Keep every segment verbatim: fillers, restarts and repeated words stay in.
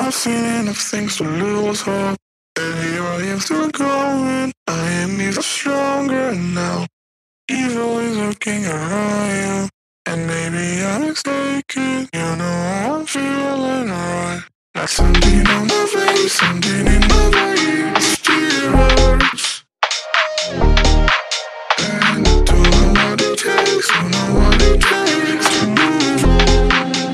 I've seen enough things to lose hope. And here I am still going. I am even stronger now. Evil is lurking around you, and maybe I'm mistaken. You know I'm feeling right, like something on my face, something in my veins still hurts. And I don't know what it takes, don't know what it takes to move on.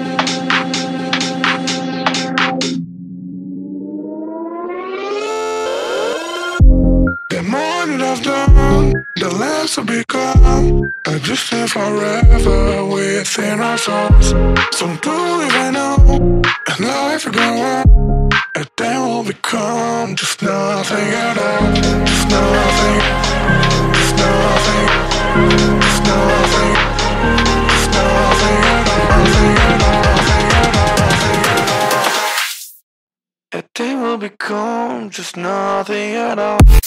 The more that I've done, the less I've become. I just live forever within our souls. Some do even know, and life will go on, and then we'll become just nothing at all. Just nothing, just nothing, just nothing, just nothing at all. Nothing at all, nothing at all, nothing at all. And then we'll become just nothing at all.